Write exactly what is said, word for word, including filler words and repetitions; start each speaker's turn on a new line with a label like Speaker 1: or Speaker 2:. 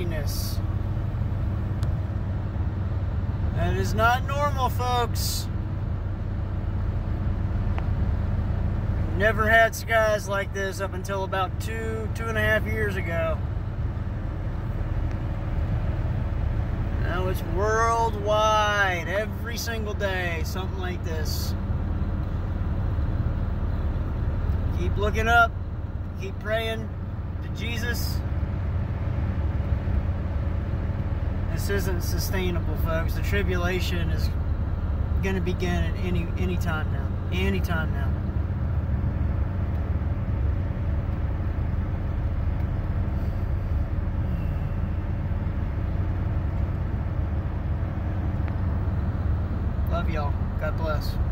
Speaker 1: emptiness. That is not normal, folks. Never had skies like this up until about two, two and a half years ago. Now it's worldwide, every single day, something like this. Keep looking up, keep praying to Jesus. This isn't sustainable, folks. The tribulation is going to begin at any any time now. Any time now. Love y'all. God bless.